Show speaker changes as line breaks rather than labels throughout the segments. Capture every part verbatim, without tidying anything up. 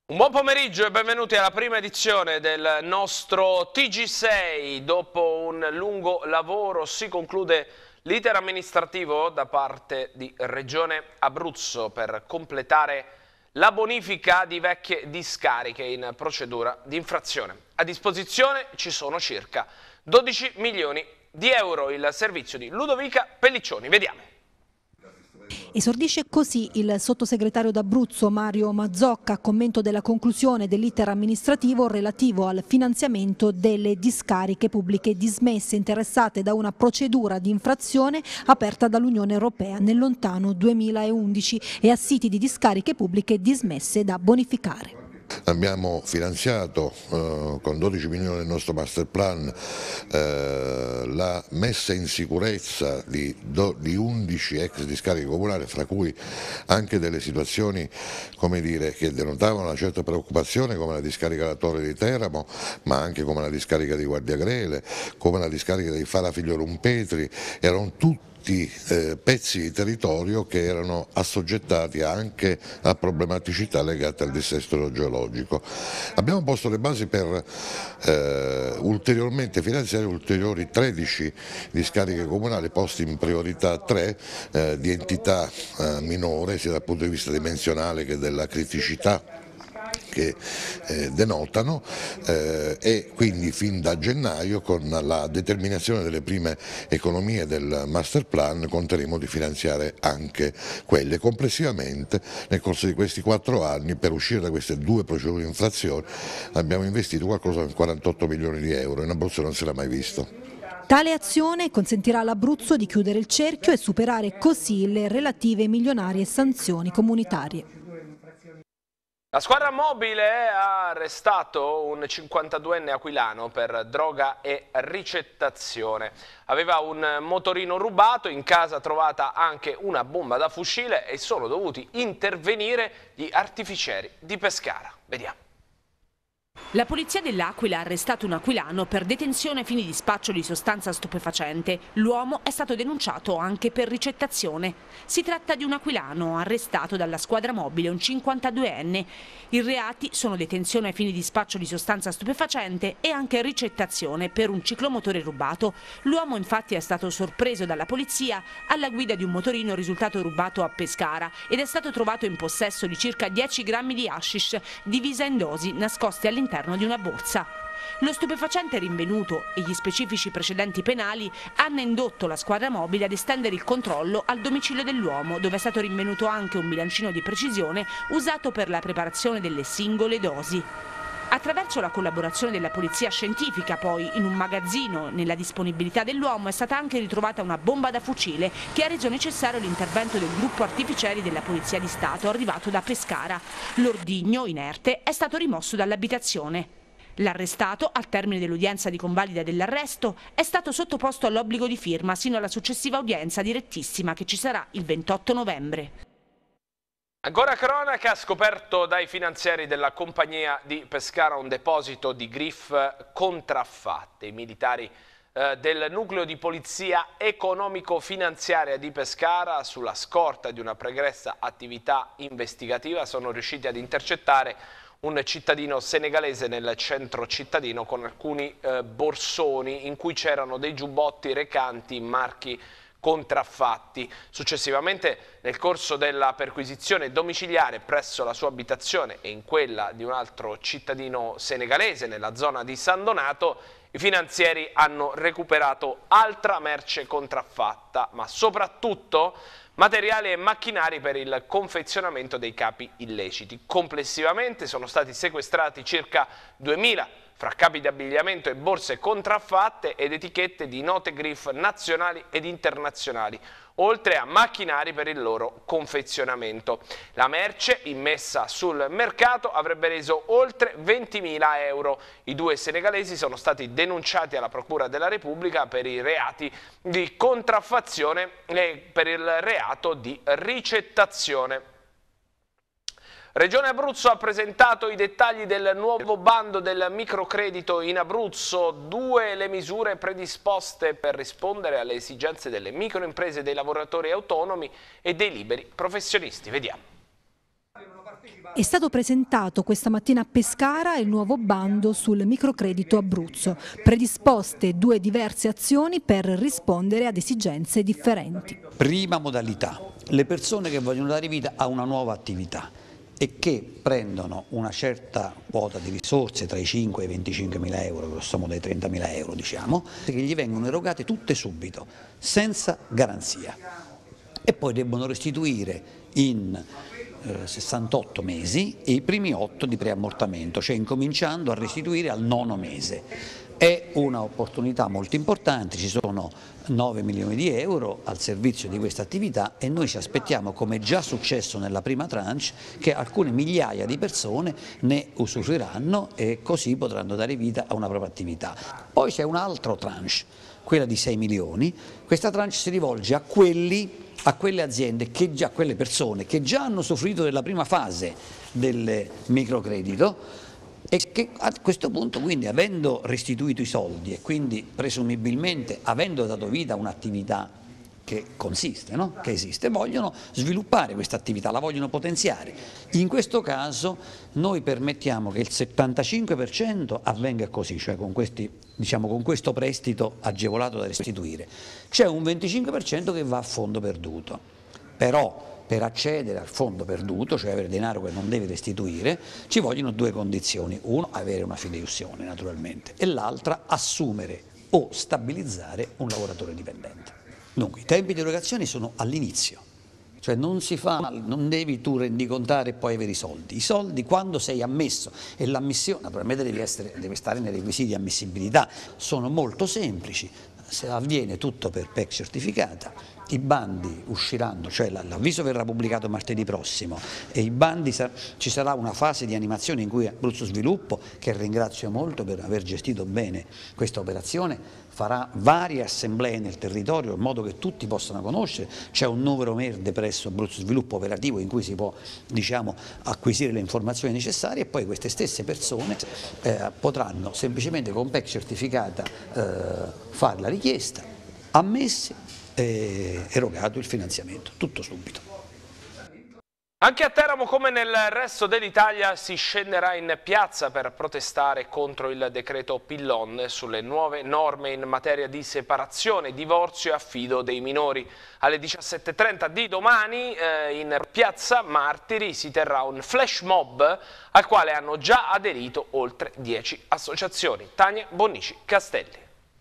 Un buon pomeriggio e benvenuti alla prima edizione del nostro T G sei. Dopo un lungo lavoro si conclude l'iter amministrativo da parte di Regione Abruzzo per completare la bonifica di vecchie discariche in procedura di infrazione. A disposizione ci sono circa dodici milioni di euro. Il servizio di Ludovica Pelliccioni. Vediamo.
Esordisce così il sottosegretario d'Abruzzo Mario Mazzocca a commento della conclusione dell'iter amministrativo relativo al finanziamento delle discariche pubbliche dismesse interessate da una procedura di infrazione aperta dall'Unione Europea nel lontano duemilaundici e a siti di discariche pubbliche dismesse da bonificare.
Abbiamo finanziato eh, con dodici milioni del nostro master plan eh, la messa in sicurezza di, do, di undici ex discariche comunali, fra cui anche delle situazioni, come dire, che denotavano una certa preoccupazione, come la discarica da Torre di Teramo, ma anche come la discarica di Guardiagrele, come la discarica di Fara Figliorum Petri. Erano tutti Eh, pezzi di territorio che erano assoggettati anche a problematicità legate al dissesto geologico. Abbiamo posto le basi per eh, ulteriormente finanziare ulteriori tredici discariche comunali posti in priorità tre eh, di entità eh, minore sia dal punto di vista dimensionale che della criticità che eh, denotano eh, e quindi fin da gennaio, con la determinazione delle prime economie del master plan, conteremo di finanziare anche quelle. Complessivamente nel corso di questi quattro anni, per uscire da queste due procedure di infrazione, abbiamo investito qualcosa come quarantotto milioni di euro. In Abruzzo non si era mai visto.
Tale azione consentirà all'Abruzzo di chiudere il cerchio e superare così le relative milionarie sanzioni comunitarie.
La squadra mobile ha arrestato un cinquantaduenne aquilano per droga e ricettazione. Aveva un motorino rubato, in casa trovata anche una bomba da fucile e sono dovuti intervenire gli artificieri di Pescara. Vediamo.
La polizia dell'Aquila ha arrestato un aquilano per detenzione ai fini di spaccio di sostanza stupefacente. L'uomo è stato denunciato anche per ricettazione. Si tratta di un aquilano arrestato dalla squadra mobile, un cinquantaduenne. I reati sono detenzione ai fini di spaccio di sostanza stupefacente e anche ricettazione per un ciclomotore rubato. L'uomo infatti è stato sorpreso dalla polizia alla guida di un motorino risultato rubato a Pescara ed è stato trovato in possesso di circa dieci grammi di hashish divisa in dosi nascoste all'interno di una borsa. Lo stupefacente rinvenuto e gli specifici precedenti penali hanno indotto la squadra mobile ad estendere il controllo al domicilio dell'uomo, dove è stato rinvenuto anche un bilancino di precisione usato per la preparazione delle singole dosi. Attraverso la collaborazione della polizia scientifica, poi, in un magazzino nella disponibilità dell'uomo è stata anche ritrovata una bomba da fucile che ha reso necessario l'intervento del gruppo artificieri della Polizia di Stato arrivato da Pescara. L'ordigno, inerte, è stato rimosso dall'abitazione. L'arrestato, al termine dell'udienza di convalida dell'arresto, è stato sottoposto all'obbligo di firma sino alla successiva udienza direttissima che ci sarà il ventotto novembre.
Ancora cronaca, scoperto dai finanzieri della compagnia di Pescara un deposito di griff contraffatte. I militari eh, del nucleo di polizia economico-finanziaria di Pescara, sulla scorta di una pregressa attività investigativa, sono riusciti ad intercettare un cittadino senegalese nel centro cittadino con alcuni eh, borsoni in cui c'erano dei giubbotti recanti marchi contraffatti. Successivamente, nel corso della perquisizione domiciliare presso la sua abitazione e in quella di un altro cittadino senegalese nella zona di San Donato, i finanzieri hanno recuperato altra merce contraffatta, ma soprattutto materiali e macchinari per il confezionamento dei capi illeciti. Complessivamente sono stati sequestrati circa duemila fra capi di abbigliamento e borse contraffatte ed etichette di note griff nazionali ed internazionali, oltre a macchinari per il loro confezionamento. La merce immessa sul mercato avrebbe reso oltre ventimila euro. I due senegalesi sono stati denunciati alla Procura della Repubblica per i reati di contraffazione e per il reato di ricettazione. Regione Abruzzo ha presentato i dettagli del nuovo bando del microcredito in Abruzzo, due le misure predisposte per rispondere alle esigenze delle microimprese, dei lavoratori autonomi e dei liberi professionisti. Vediamo.
È stato presentato questa mattina a Pescara il nuovo bando sul microcredito Abruzzo, predisposte due diverse azioni per rispondere ad esigenze differenti.
Prima modalità, le persone che vogliono dare vita a una nuova attività e che prendono una certa quota di risorse tra i cinque e i venticinque mila euro, grosso modo dai trenta mila euro diciamo, che gli vengono erogate tutte subito, senza garanzia, e poi debbono restituire in sessantotto mesi e i primi otto di preammortamento, cioè incominciando a restituire al nono mese. È un'opportunità molto importante, ci sono nove milioni di euro al servizio di questa attività e noi ci aspettiamo, come già successo nella prima tranche, che alcune migliaia di persone ne usufruiranno e così potranno dare vita a una propria attività. Poi c'è un altro tranche, quella di sei milioni, questa tranche si rivolge a quelli a quelle aziende, che già, quelle persone che già hanno usufruito della prima fase del microcredito e che a questo punto, quindi, avendo restituito i soldi e quindi presumibilmente avendo dato vita a un'attività che consiste, no? che esiste, vogliono sviluppare questa attività, la vogliono potenziare. In questo caso noi permettiamo che il settantacinque per cento avvenga così, cioè con, questi, diciamo, con questo prestito agevolato da restituire. C'è un venticinque per cento che va a fondo perduto, però per accedere al fondo perduto, cioè avere denaro che non devi restituire, ci vogliono due condizioni: uno, avere una fideiussione naturalmente, e l'altra, assumere o stabilizzare un lavoratore dipendente. Dunque, i tempi di erogazione sono all'inizio, cioè non si fa, non devi tu rendicontare e poi avere i soldi. I soldi quando sei ammesso, e l'ammissione naturalmente deve, essere, deve stare nei requisiti di ammissibilità, sono molto semplici, se avviene tutto per P E C certificata. I bandi usciranno, cioè l'avviso verrà pubblicato martedì prossimo e i bandi, ci sarà una fase di animazione in cui Abruzzo Sviluppo, che ringrazio molto per aver gestito bene questa operazione, farà varie assemblee nel territorio in modo che tutti possano conoscere. C'è un numero verde presso Abruzzo Sviluppo operativo in cui si può, diciamo, acquisire le informazioni necessarie e poi queste stesse persone eh, potranno semplicemente con P E C certificata eh, fare la richiesta, ammessi, e erogato il finanziamento, tutto subito.
Anche a Teramo, come nel resto dell'Italia, si scenderà in piazza per protestare contro il decreto Pillon sulle nuove norme in materia di separazione, divorzio e affido dei minori. Alle diciassette e trenta di domani eh, in piazza Martiri si terrà un flash mob al quale hanno già aderito oltre dieci associazioni. Tania Bonnici Castelli.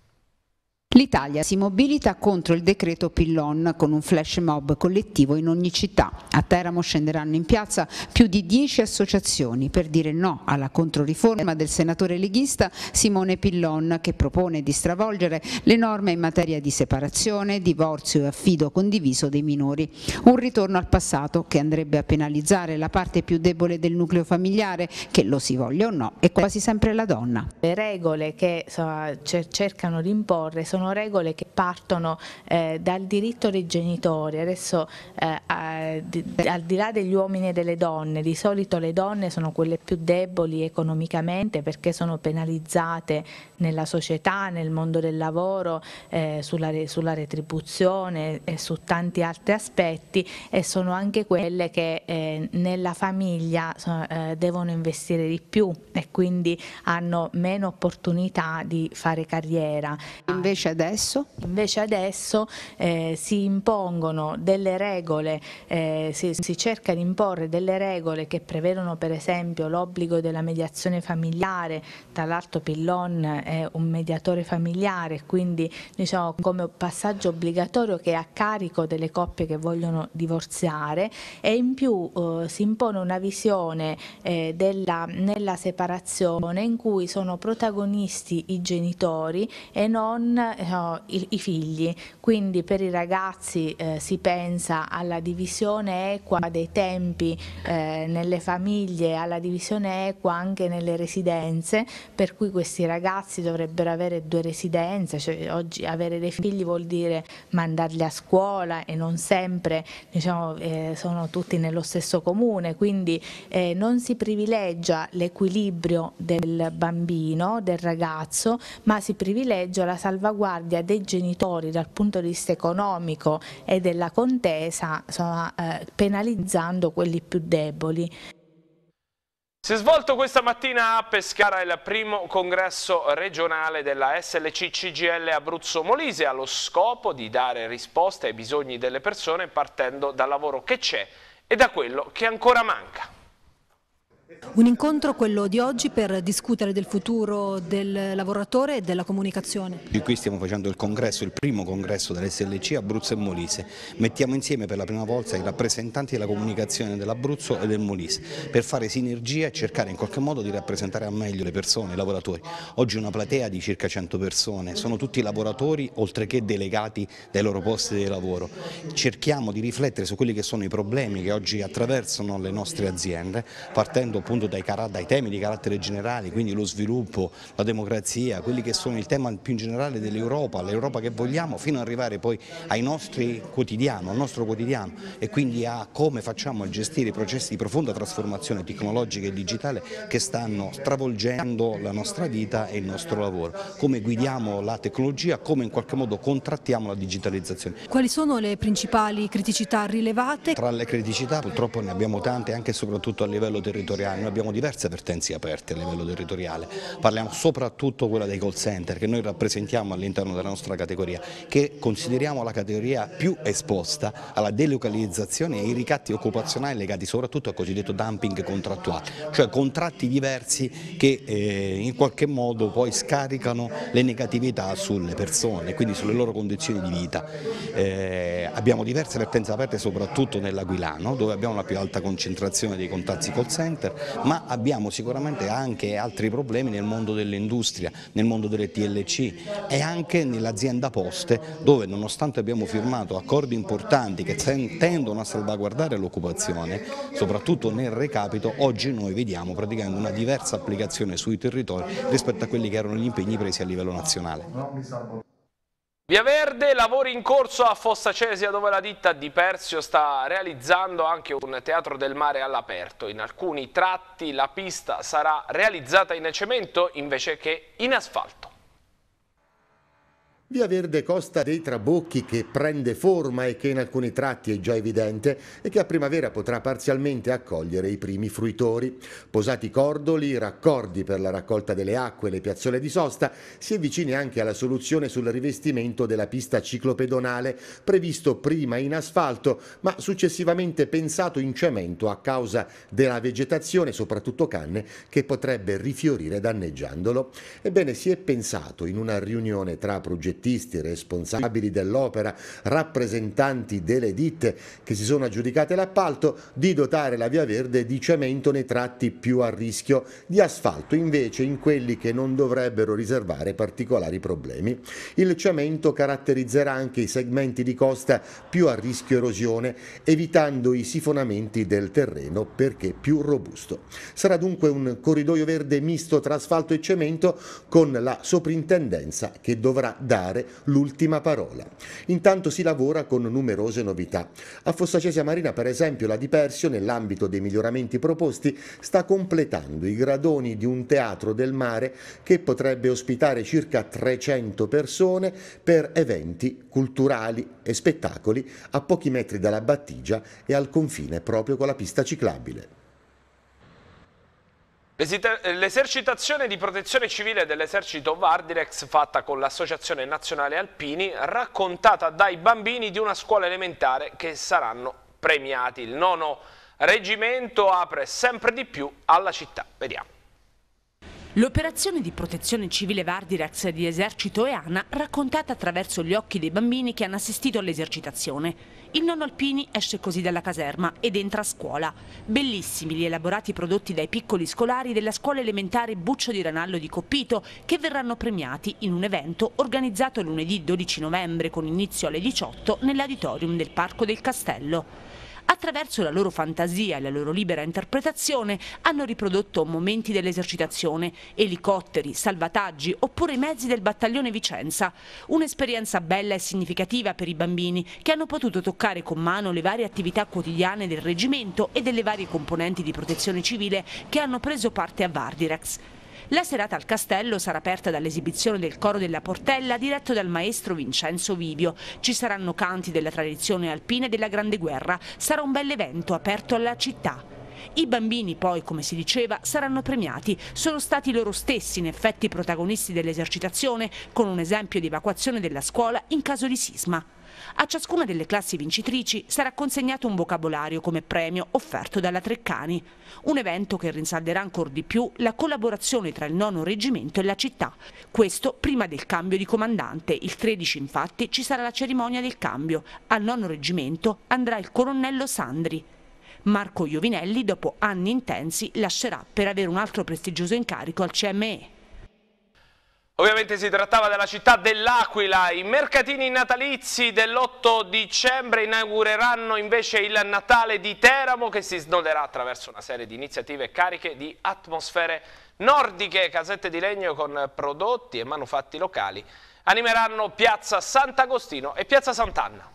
L'Italia si mobilita contro il decreto Pillon con un flash mob collettivo in ogni città. A Teramo scenderanno in piazza più di dieci associazioni per dire no alla controriforma del senatore leghista Simone Pillon, che propone di stravolgere le norme in materia di separazione, divorzio e affido condiviso dei minori. Un ritorno al passato che andrebbe a penalizzare la parte più debole del nucleo familiare, che, lo si voglia o no, è quasi sempre la donna.
Le regole che insomma, cercano di imporre sono regole che partono eh, dal diritto dei genitori. Adesso eh, a, di, al di là degli uomini e delle donne, di solito le donne sono quelle più deboli economicamente perché sono penalizzate nella società, nel mondo del lavoro, eh, sulla, sulla retribuzione e su tanti altri aspetti, e sono anche quelle che eh, nella famiglia eh, devono investire di più e quindi hanno meno opportunità di fare carriera.
Invece adesso?
Invece adesso eh, si impongono delle regole, eh, si, si cerca di imporre delle regole che prevedono per esempio l'obbligo della mediazione familiare. Tra l'altro Pillon è un mediatore familiare, quindi diciamo come passaggio obbligatorio che è a carico delle coppie che vogliono divorziare, e in più eh, si impone una visione eh, della, nella separazione in cui sono protagonisti i genitori e non No, i, i figli. Quindi per i ragazzi eh, si pensa alla divisione equa dei tempi eh, nelle famiglie, alla divisione equa anche nelle residenze, per cui questi ragazzi dovrebbero avere due residenze, cioè oggi avere dei figli vuol dire mandarli a scuola e non sempre diciamo, eh, sono tutti nello stesso comune, quindi eh, non si privilegia l'equilibrio del bambino, del ragazzo, ma si privilegia la salvaguardia dei genitori dal punto di vista economico e della contesa, insomma, eh, penalizzando quelli più deboli.
Si è svolto questa mattina a Pescara il primo congresso regionale della S L C C G I L Abruzzo Molise, allo scopo di dare risposte ai bisogni delle persone partendo dal lavoro che c'è e da quello che ancora manca.
Un incontro, quello di oggi, per discutere del futuro del lavoratore e della comunicazione.
Qui stiamo facendo il congresso, il primo congresso dell'S L C Abruzzo e Molise. Mettiamo insieme per la prima volta i rappresentanti della comunicazione dell'Abruzzo e del Molise per fare sinergia e cercare in qualche modo di rappresentare al meglio le persone, i lavoratori. Oggi una platea di circa cento persone, sono tutti lavoratori oltre che delegati dai loro posti di lavoro. Cerchiamo di riflettere su quelli che sono i problemi che oggi attraversano le nostre aziende, partendo appunto dai, dai temi di carattere generale, quindi lo sviluppo, la democrazia, quelli che sono il tema più in generale dell'Europa, l'Europa che vogliamo, fino ad arrivare poi ai nostri quotidiano, al nostro quotidiano, e quindi a come facciamo a gestire i processi di profonda trasformazione tecnologica e digitale che stanno stravolgendo la nostra vita e il nostro lavoro, come guidiamo la tecnologia, come in qualche modo contrattiamo la digitalizzazione.
Quali sono le principali criticità rilevate?
Tra le criticità purtroppo ne abbiamo tante, anche e soprattutto a livello territoriale. Noi abbiamo diverse vertenze aperte a livello territoriale, parliamo soprattutto quella dei call center che noi rappresentiamo all'interno della nostra categoria, che consideriamo la categoria più esposta alla delocalizzazione e ai ricatti occupazionali legati soprattutto al cosiddetto dumping contrattuale, cioè contratti diversi che eh, in qualche modo poi scaricano le negatività sulle persone, quindi sulle loro condizioni di vita. Eh, abbiamo diverse vertenze aperte soprattutto nell'Aquilano, dove abbiamo la più alta concentrazione dei contatti call center, ma abbiamo sicuramente anche altri problemi nel mondo dell'industria, nel mondo delle T L C e anche nell'azienda Poste, dove nonostante abbiamo firmato accordi importanti che tendono a salvaguardare l'occupazione, soprattutto nel recapito, oggi noi vediamo praticamente una diversa applicazione sui territori rispetto a quelli che erano gli impegni presi a livello nazionale.
Via Verde, lavori in corso a Fossa Cesia, dove la ditta Di Persio sta realizzando anche un teatro del mare all'aperto. In alcuni tratti la pista sarà realizzata in cemento invece che in asfalto.
Via Verde Costa dei Trabocchi, che prende forma e che in alcuni tratti è già evidente e che a primavera potrà parzialmente accogliere i primi fruitori. Posati cordoli, raccordi per la raccolta delle acque e le piazzole di sosta, si è vicini anche alla soluzione sul rivestimento della pista ciclopedonale, previsto prima in asfalto ma successivamente pensato in cemento a causa della vegetazione, soprattutto canne, che potrebbe rifiorire danneggiandolo. Ebbene, si è pensato in una riunione tra progettisti, responsabili dell'opera, rappresentanti delle ditte che si sono aggiudicate l'appalto, di dotare la Via Verde di cemento nei tratti più a rischio, di asfalto invece in quelli che non dovrebbero riservare particolari problemi. Il cemento caratterizzerà anche i segmenti di costa più a rischio erosione, evitando i sifonamenti del terreno perché più robusto. Sarà dunque un corridoio verde misto tra asfalto e cemento, con la soprintendenza che dovrà dare l'ultima parola. Intanto si lavora con numerose novità. A Fossa Cesia Marina, per esempio, la Di Persio, nell'ambito dei miglioramenti proposti, sta completando i gradoni di un teatro del mare che potrebbe ospitare circa trecento persone per eventi culturali e spettacoli a pochi metri dalla battigia e al confine proprio con la pista ciclabile.
L'esercitazione di protezione civile dell'esercito Vardirex, fatta con l'Associazione Nazionale Alpini, raccontata dai bambini di una scuola elementare che saranno premiati. Il nono reggimento apre sempre di più alla città. Vediamo.
L'operazione di protezione civile Vardirex di Esercito e ANA, raccontata attraverso gli occhi dei bambini che hanno assistito all'esercitazione. Il nonno Alpini esce così dalla caserma ed entra a scuola. Bellissimi gli elaborati prodotti dai piccoli scolari della scuola elementare Buccio di Ranallo di Coppito, che verranno premiati in un evento organizzato lunedì dodici novembre con inizio alle diciotto nell'auditorium del Parco del Castello. Attraverso la loro fantasia e la loro libera interpretazione hanno riprodotto momenti dell'esercitazione, elicotteri, salvataggi oppure i mezzi del battaglione Vicenza. Un'esperienza bella e significativa per i bambini che hanno potuto toccare con mano le varie attività quotidiane del reggimento e delle varie componenti di protezione civile che hanno preso parte a Vardirex. La serata al castello sarà aperta dall'esibizione del coro della Portella diretto dal maestro Vincenzo Vivio. Ci saranno canti della tradizione alpina e della Grande Guerra. Sarà un bell'evento aperto alla città. I bambini poi, come si diceva, saranno premiati. Sono stati loro stessi in effetti protagonisti dell'esercitazione, con un esempio di evacuazione della scuola in caso di sisma. A ciascuna delle classi vincitrici sarà consegnato un vocabolario come premio offerto dalla Treccani, un evento che rinsalderà ancor di più la collaborazione tra il nono reggimento e la città. Questo prima del cambio di comandante. Il tredici infatti ci sarà la cerimonia del cambio. Al nono reggimento andrà il colonnello Sandri. Marco Iovinelli, dopo anni intensi, lascerà per avere un altro prestigioso incarico al C M E.
Ovviamente si trattava della città dell'Aquila. I mercatini natalizi dell'otto dicembre inaugureranno invece il Natale di Teramo, che si snoderà attraverso una serie di iniziative cariche di atmosfere nordiche. Casette di legno con prodotti e manufatti locali animeranno Piazza Sant'Agostino e Piazza Sant'Anna.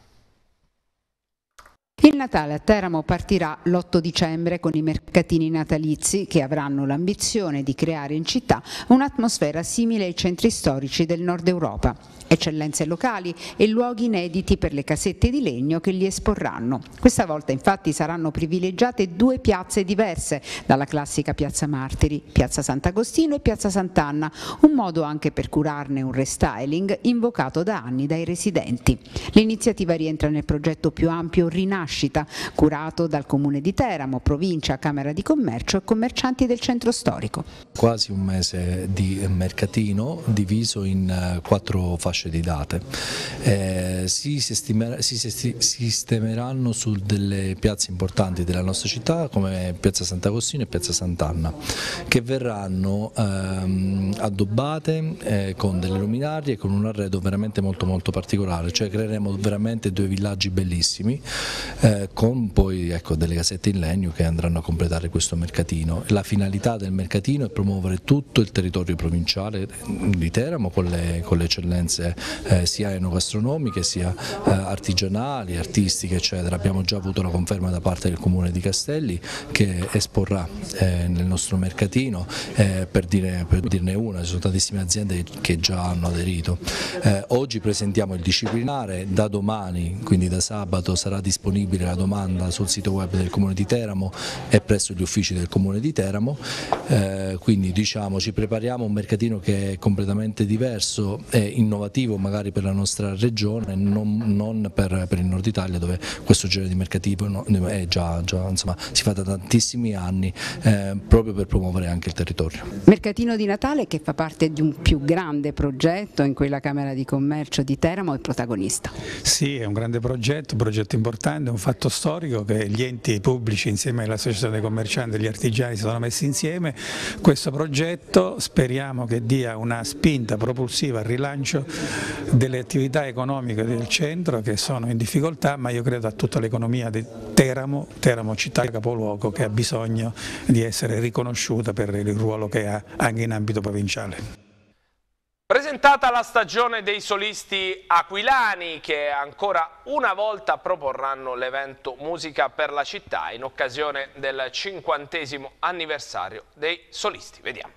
Il Natale a Teramo partirà l'otto dicembre con i mercatini natalizi che avranno l'ambizione di creare in città un'atmosfera simile ai centri storici del Nord Europa. Eccellenze locali e luoghi inediti per le casette di legno che li esporranno. Questa volta infatti saranno privilegiate due piazze diverse dalla classica Piazza Martiri, Piazza Sant'Agostino e Piazza Sant'Anna, un modo anche per curarne un restyling invocato da anni dai residenti. L'iniziativa rientra nel progetto più ampio Rinascita, curato dal Comune di Teramo, Provincia, Camera di Commercio e commercianti del centro storico.
Quasi un mese di mercatino diviso in quattro fasce di date. Eh, si, sistemer si sistemeranno su delle piazze importanti della nostra città come Piazza Sant'Agostino e Piazza Sant'Anna, che verranno ehm, addobbate eh, con delle luminarie e con un arredo veramente molto molto particolare, cioè creeremo veramente due villaggi bellissimi eh, con poi ecco, delle casette in legno che andranno a completare questo mercatino. La finalità del mercatino è promuovere tutto il territorio provinciale di Teramo con le, con le eccellenze Eh, sia enogastronomiche sia eh, artigianali, artistiche eccetera. Abbiamo già avuto la conferma da parte del Comune di Castelli che esporrà eh, nel nostro mercatino, eh, per, dire, per dirne una, ci sono tantissime aziende che già hanno aderito. Eh, oggi presentiamo il disciplinare, da domani, quindi da sabato, sarà disponibile la domanda sul sito web del Comune di Teramo e presso gli uffici del Comune di Teramo, eh, quindi diciamo ci prepariamo un mercatino che è completamente diverso e innovativo magari per la nostra regione, non, non per, per il Nord Italia, dove questo genere di mercatino è già, già insomma, si fa da tantissimi anni, eh, proprio per promuovere anche il territorio.
Mercatino di Natale che fa parte di un più grande progetto in cui la Camera di Commercio di Teramo è protagonista.
Sì, è un grande progetto, un progetto importante, un fatto storico che gli enti pubblici insieme all'Associazione dei commercianti e gli artigiani si sono messi insieme. Questo progetto speriamo che dia una spinta propulsiva al rilancio delle attività economiche del centro che sono in difficoltà, ma io credo a tutta l'economia di Teramo, Teramo città capoluogo, che ha bisogno di essere riconosciuta per il ruolo che ha anche in ambito provinciale.
Presentata la stagione dei solisti aquilani che ancora una volta proporranno l'evento Musica per la città in occasione del cinquantesimo anniversario dei solisti. Vediamo.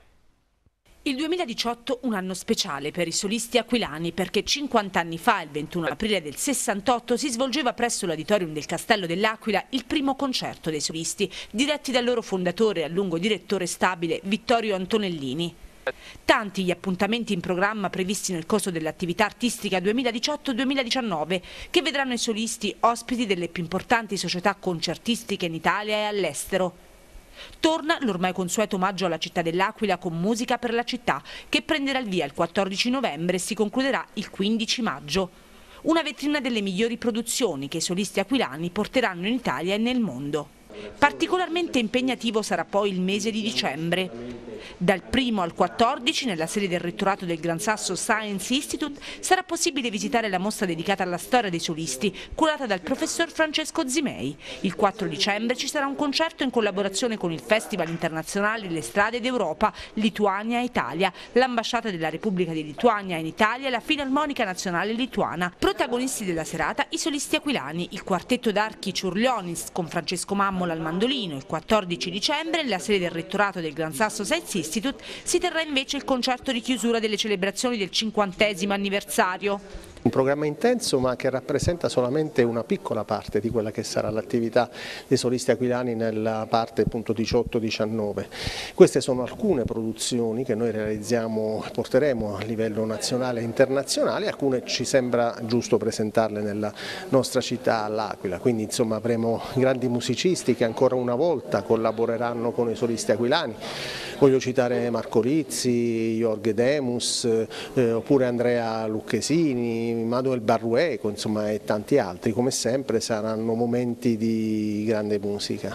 Il duemiladiciotto un anno speciale per i solisti aquilani perché cinquanta anni fa, il ventuno aprile del sessantotto, si svolgeva presso l'Auditorium del Castello dell'Aquila il primo concerto dei solisti, diretti dal loro fondatore e a lungo direttore stabile Vittorio Antonellini. Tanti gli appuntamenti in programma previsti nel corso dell'attività artistica duemiladiciotto duemiladiciannove che vedranno i solisti ospiti delle più importanti società concertistiche in Italia e all'estero. Torna l'ormai consueto omaggio alla città dell'Aquila con Musica per la città, che prenderà il via il quattordici novembre e si concluderà il quindici maggio. Una vetrina delle migliori produzioni che i solisti aquilani porteranno in Italia e nel mondo. Particolarmente impegnativo sarà poi il mese di dicembre. Dal primo al quattordici, nella sede del rettorato del Gran Sasso Science Institute, sarà possibile visitare la mostra dedicata alla storia dei solisti, curata dal professor Francesco Zimei. Il quattro dicembre ci sarà un concerto in collaborazione con il Festival Internazionale Le Strade d'Europa, Lituania e Italia, l'Ambasciata della Repubblica di Lituania in Italia e la Filarmonica Nazionale Lituana. Protagonisti della serata i solisti aquilani, il quartetto d'archi Ciurlionis con Francesco Mammola al mandolino. Il quattordici dicembre, nella sede del rettorato del Gran Sasso Science Institute, si terrà invece il concerto di chiusura delle celebrazioni del cinquantesimo anniversario.
Un programma intenso ma che rappresenta solamente una piccola parte di quella che sarà l'attività dei solisti aquilani nella parte diciotto diciannove. Queste sono alcune produzioni che noi realizziamo e porteremo a livello nazionale e internazionale, alcune ci sembra giusto presentarle nella nostra città, all'Aquila, quindi insomma avremo grandi musicisti che ancora una volta collaboreranno con i solisti aquilani. Voglio citare Marco Rizzi, Jorg Demus, eh, oppure Andrea Lucchesini, Manuel Barrueco, insomma, e tanti altri. Come sempre saranno momenti di grande musica.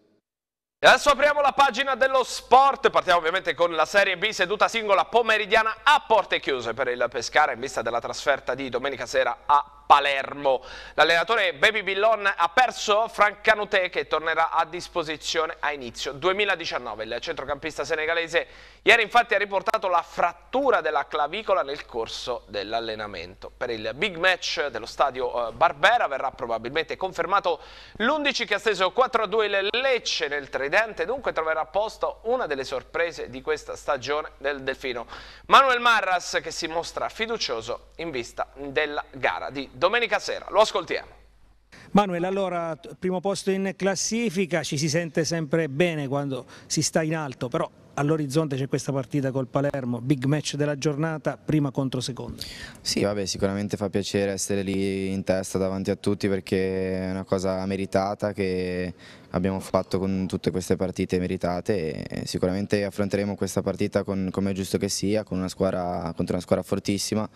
E adesso apriamo la pagina dello sport, partiamo ovviamente con la Serie B, seduta singola pomeridiana a porte chiuse per il Pescara in vista della trasferta di domenica sera a Palermo. L'allenatore Baby Billon ha perso Franck Kanouté che tornerà a disposizione a inizio duemiladiciannove. Il centrocampista senegalese ieri infatti ha riportato la frattura della clavicola nel corso dell'allenamento. Per il big match dello stadio Barbera verrà probabilmente confermato l'undici che ha steso quattro a due il Lecce nel Tridente, dunque troverà a posto una delle sorprese di questa stagione del Delfino. Manuel Marras che si mostra fiducioso in vista della gara di domenica sera. Lo ascoltiamo.
Manuel, allora primo posto in classifica, ci si sente sempre bene quando si sta in alto, però all'orizzonte c'è questa partita col Palermo, big match della giornata, prima contro seconda.
Sì, vabbè, sicuramente fa piacere essere lì in testa davanti a tutti perché è una cosa meritata che abbiamo fatto con tutte queste partite meritate e sicuramente affronteremo questa partita con, come è giusto che sia, con una squadra, contro una squadra fortissima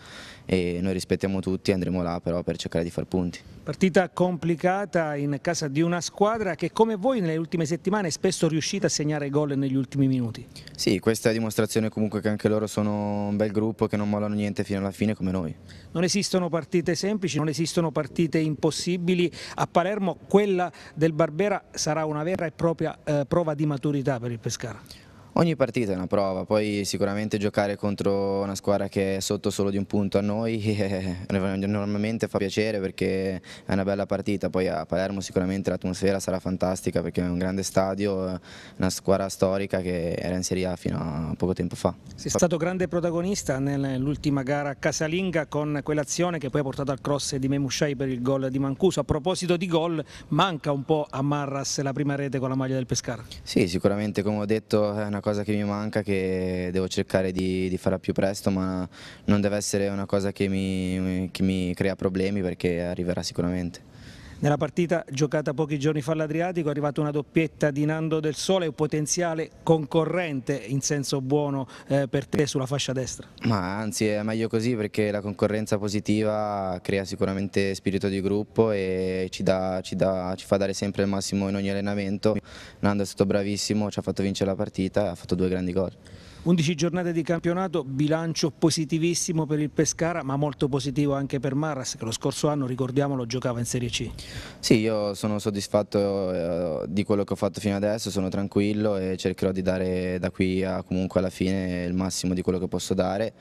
e noi rispettiamo tutti e andremo là però per cercare di far punti.
Partita complicata in casa di una squadra che come voi nelle ultime settimane è spesso riuscita a segnare gol negli ultimi minuti.
Sì, questa è dimostrazione comunque che anche loro sono un bel gruppo che non mollano niente fino alla fine come noi.
Non esistono partite semplici, non esistono partite impossibili. A Palermo quella del Barbera sarà una vera e propria eh, prova di maturità per il Pescara.
Ogni partita è una prova, poi sicuramente giocare contro una squadra che è sotto solo di un punto a noi eh, normalmente fa piacere perché è una bella partita, poi a Palermo sicuramente l'atmosfera sarà fantastica perché è un grande stadio, una squadra storica che era in Serie A fino a poco tempo fa.
Sei stato grande protagonista nell'ultima gara casalinga con quell'azione che poi ha portato al cross di Memushai per il gol di Mancuso. A proposito di gol, manca un po' a Marras la prima rete con la maglia del Pescara?
Sì, sicuramente come ho detto è una cosa che mi manca, che devo cercare di, di fare più presto, ma non deve essere una cosa che mi, che mi crea problemi perché arriverà sicuramente.
Nella partita giocata pochi giorni fa all'Adriatico è arrivata una doppietta di Nando Del Sole, un potenziale concorrente in senso buono eh, per te sulla fascia destra.
Ma anzi è meglio così perché la concorrenza positiva crea sicuramente spirito di gruppo e ci, dà, ci, dà, ci fa dare sempre il massimo in ogni allenamento. Nando è stato bravissimo, ci ha fatto vincere la partita e ha fatto due grandi gol.
undici giornate di campionato, bilancio positivissimo per il Pescara ma molto positivo anche per Marras che lo scorso anno, ricordiamolo, giocava in Serie C.
Sì, io sono soddisfatto eh, di quello che ho fatto fino adesso, sono tranquillo e cercherò di dare da qui a comunque alla fine il massimo di quello che posso dare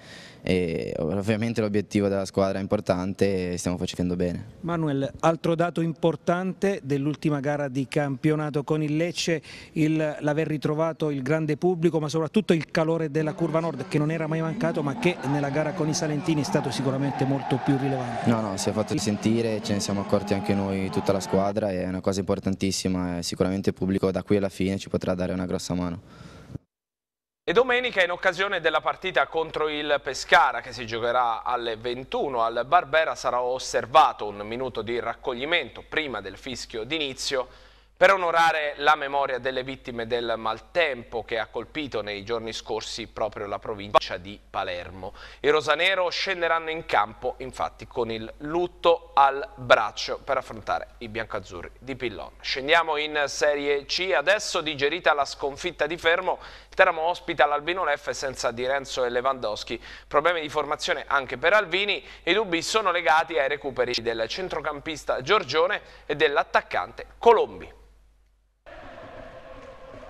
e ovviamente l'obiettivo della squadra è importante e stiamo facendo bene.
Manuel, altro dato importante dell'ultima gara di campionato con il Lecce, l'aver ritrovato il grande pubblico ma soprattutto il calore della curva nord che non era mai mancato ma che nella gara con i salentini è stato sicuramente molto più rilevante.
No, no, si è fatto sentire, ce ne siamo accorti anche noi, tutta la squadra, è una cosa importantissima e sicuramente il pubblico da qui alla fine ci potrà dare una grossa mano.
E domenica, in occasione della partita contro il Pescara che si giocherà alle ventuno al Barbera, sarà osservato un minuto di raccoglimento prima del fischio d'inizio per onorare la memoria delle vittime del maltempo che ha colpito nei giorni scorsi proprio la provincia di Palermo. I rosanero scenderanno in campo infatti con il lutto al braccio per affrontare i biancazzurri di Pillon. Scendiamo in Serie C, adesso digerita la sconfitta di Fermo, il Teramo ospita l'Albino Leffe senza Di Renzo e Lewandowski. Problemi di formazione anche per Alvini, i dubbi sono legati ai recuperi del centrocampista Giorgione e dell'attaccante Colombi.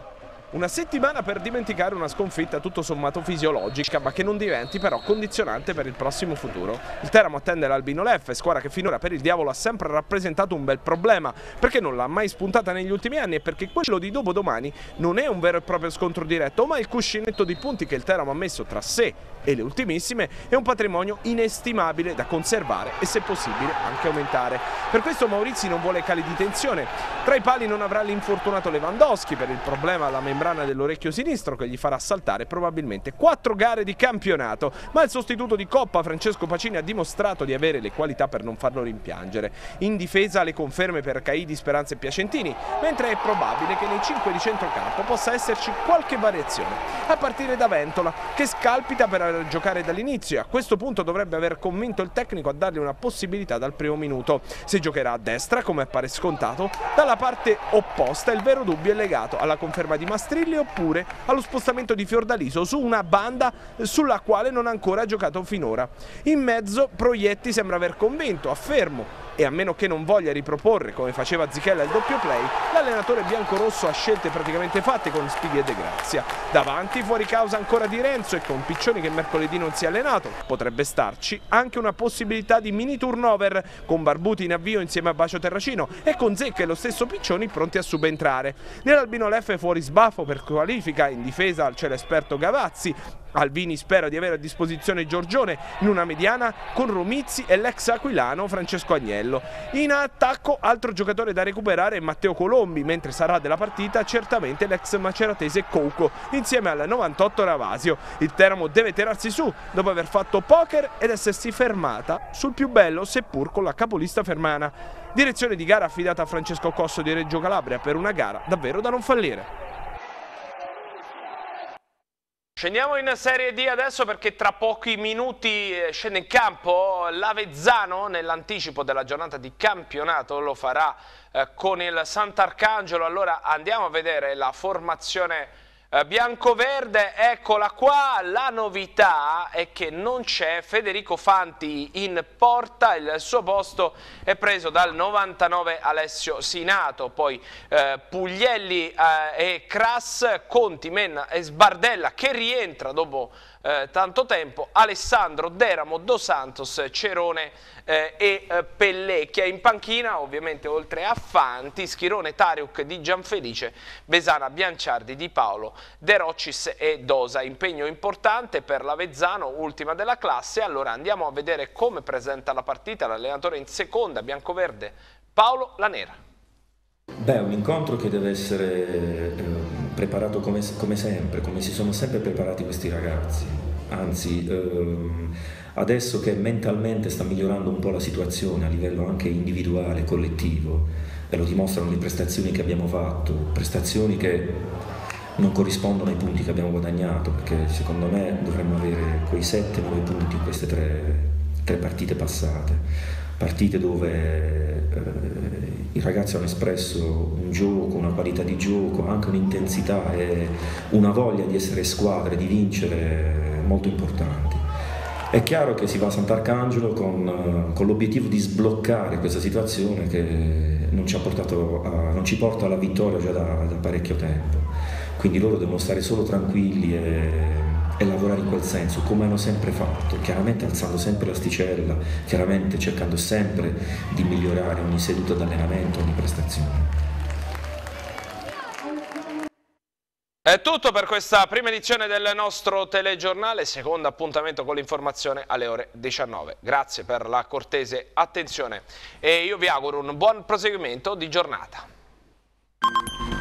Una settimana per dimenticare una sconfitta tutto sommato fisiologica, ma che non diventi però condizionante per il prossimo futuro. Il Teramo attende l'Albino Leffe, squadra che finora per il Diavolo ha sempre rappresentato un bel problema, perché non l'ha mai spuntata negli ultimi anni e perché quello di dopodomani non è un vero e proprio scontro diretto, ma il cuscinetto di punti che il Teramo ha messo tra sé e le ultimissime è un patrimonio inestimabile da conservare e se possibile anche aumentare. Per questo Maurizi non vuole cali di tensione. Tra i pali non avrà l'infortunato Lewandowski per il problema alla membrana dell'orecchio sinistro che gli farà saltare probabilmente quattro gare di campionato, ma il sostituto di Coppa Francesco Pacini ha dimostrato di avere le qualità per non farlo rimpiangere. In difesa le conferme per Caidi, Speranza e Piacentini, mentre è probabile che nei cinque di centrocampo possa esserci qualche variazione, a partire da Ventola che scalpita per giocare dall'inizio e a questo punto dovrebbe aver convinto il tecnico a dargli una possibilità dal primo minuto. Se giocherà a destra, come appare scontato, dalla parte opposta il vero dubbio è legato alla conferma di Mastrilli oppure allo spostamento di Fiordaliso su una banda sulla quale non ha ancora giocato finora. In mezzo Proietti sembra aver convinto, affermo, e a meno che non voglia riproporre come faceva Zichella il doppio play, l'allenatore biancorosso ha scelte praticamente fatte con Spighi e De Grazia. Davanti fuori causa ancora Di Renzo e con Piccioni che mercoledì non si è allenato potrebbe starci anche una possibilità di mini turnover con Barbuti in avvio insieme a Bacio Terracino e con Zecca e lo stesso Piccioni pronti a subentrare. Nell'Albino Leffe fuori sbaffo per qualifica, in difesa c'è l'esperto Gavazzi. Alvini spera di avere a disposizione Giorgione in una mediana con Romizzi e l'ex aquilano Francesco Agnello. In attacco altro giocatore da recuperare è Matteo Colombi, mentre sarà della partita certamente l'ex maceratese Couco insieme al novantotto Ravasio. Il Teramo deve tirarsi su dopo aver fatto poker ed essersi fermata sul più bello seppur con la capolista fermana. Direzione di gara affidata a Francesco Cosso di Reggio Calabria per una gara davvero da non fallire. Scendiamo in Serie D adesso perché tra pochi minuti scende in campo l'Avezzano nell'anticipo della giornata di campionato, lo farà eh, con il Sant'Arcangelo. Allora andiamo a vedere la formazione eh, biancoverde, eccola qua. La novità è che non c'è Federico Fanti in porta, il suo posto è preso dal novantanove Alessio Sinato, poi eh, Puglielli eh, e Cras, Conti, Menna e Sbardella che rientra dopo eh, tanto tempo, Alessandro, Deramo, Dos Santos, Cerone eh, e eh, Pellecchia. In panchina ovviamente oltre a Fanti, Schirone, Tariuk, Di Gianfelice, Besana, Bianciardi, Di Paolo, De Roccis e Dosa. Impegno importante per l'Avezzano, ultima della classe. Allora andiamo a vedere come presenta la partita l'allenatore in seconda biancoverde Paolo Lanera.
Beh, un incontro che deve essere eh, preparato come, come sempre, come si sono sempre preparati questi ragazzi, anzi ehm, adesso che mentalmente sta migliorando un po' la situazione a livello anche individuale, collettivo, e lo dimostrano le prestazioni che abbiamo fatto, prestazioni che non corrispondono ai punti che abbiamo guadagnato, perché secondo me dovremmo avere quei sette nove punti in queste tre, tre partite passate, partite dove eh, i ragazzi hanno espresso un gioco, una qualità di gioco, anche un'intensità e una voglia di essere squadre, di vincere molto importanti. È chiaro che si va a Sant'Arcangelo con, con l'obiettivo di sbloccare questa situazione che non ci, ha portato a, non ci porta alla vittoria già da, da parecchio tempo. Quindi loro devono stare solo tranquilli e, e lavorare in quel senso, come hanno sempre fatto, chiaramente alzando sempre l'asticella, chiaramente cercando sempre di migliorare ogni seduta d'allenamento, ogni prestazione.
È tutto per questa prima edizione del nostro telegiornale, secondo appuntamento con l'informazione alle ore diciannove. Grazie per la cortese attenzione e io vi auguro un buon proseguimento di giornata.